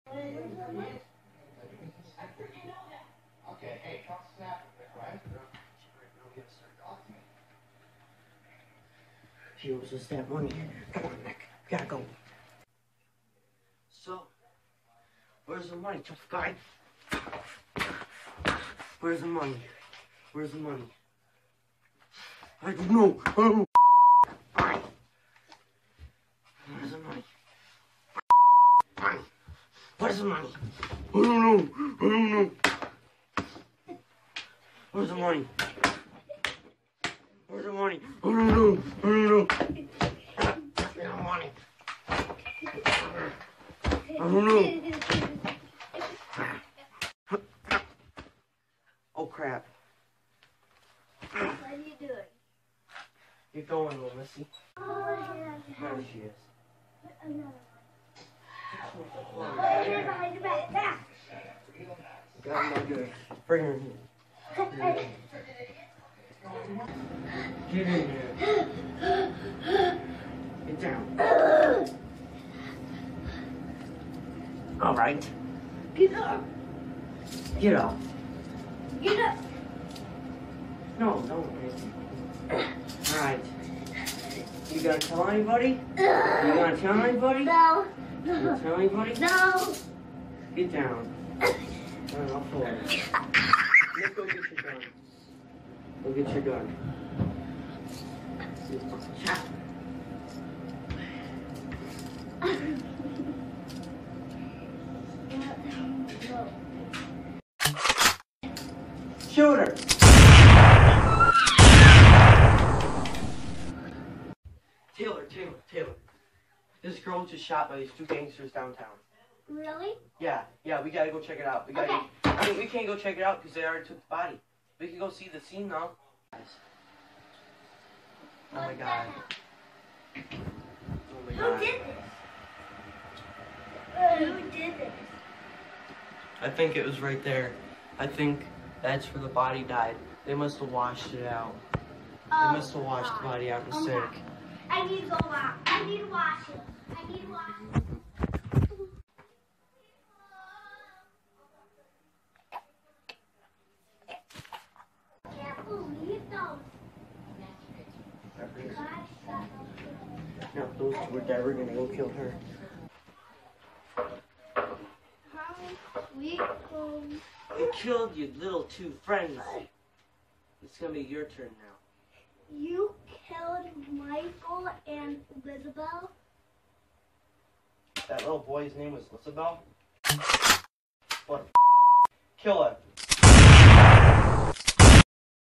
Okay, hey, come snap a bit, right? She owes us that money. Come on, Nick. We gotta go. So, where's the money, tough guy? Where's the money? Where's the money? I don't know. I don't know. Fine. Where's the money? Fine. Where's the money? I don't know. I don't know. Where's the money? Where's the money? I don't know. I don't know. Where's the money? I don't know. Oh crap. What are you doing? You're going, little Missy. There she is. Another one. Right here behind your back. Back. Got my good. Bring her in here. Get in here. Get down. All right. Get up. Get up. Get up. No, don't. All right. You gonna tell anybody? You gonna tell anybody? No. You gonna tell anybody? No. Get down. I'll pull it. Let's go get your gun. Go get your gun. Shoot her! Taylor. This girl was just shot by these two gangsters downtown. Really? Yeah, we gotta go check it out. We gotta. Okay. I mean, we can't go check it out because they already took the body. We can go see the scene now. Oh my god. Oh my Who god. did this? Who did this? I think it was right there. I think that's where the body died. They must have washed it out. They must have washed the body out in the sink. I need to go out. I need to wash it. I need to wash it. Can't believe those. No, those two were dead. We're gonna go kill her. How we go? You killed your little two friends. It's gonna be your turn now. You killed Michael and Isabel? That little boy's name was Isabel? What? Kill her.